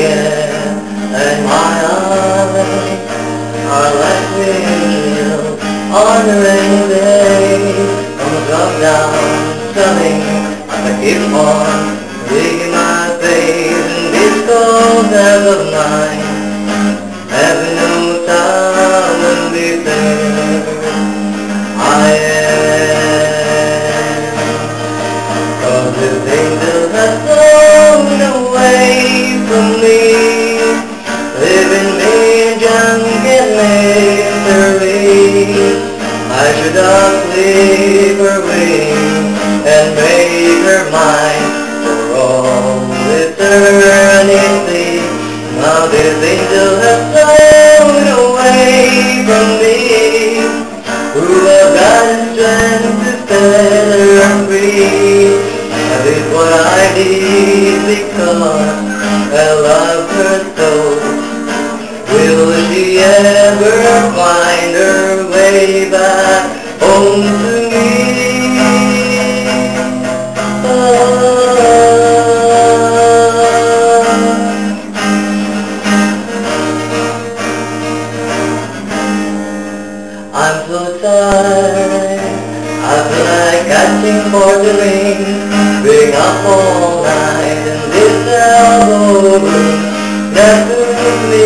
again, and my eyes are like wheels on a rainy day. From the drop down, coming, I keep on digging my face in this cold hands of mine, having no time and be fair. I am, 'cause this angel has flown away from me, leaving me junk and misery. I should have leave her wing and make her mine for all eternity. Now this angel has flown away from me, who have got strength to set her free. That is what I need, because I love her so. Will she ever find her way back home to me? I'm so tired, I feel like catching for the rain, being up all night in this elbow room that took me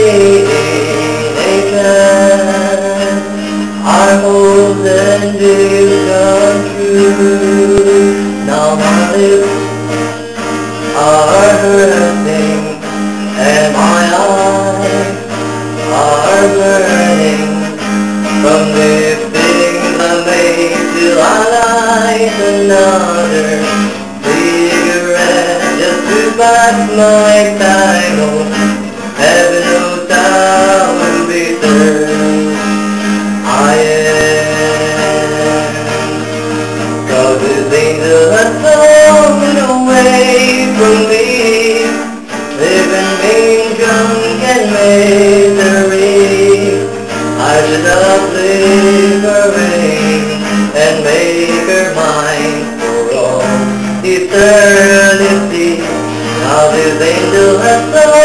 naked. Our hopes and dreams come true. Now my lips are hurting and my eyes are burning from this thing I made till I light another cigarette just to pass my time. Oh, having no time and bitter I am, 'cause this angel has flown away from me, leaving me drunk and misery. I should have leave her ring and make her mine for all eternity. Now this angel has flown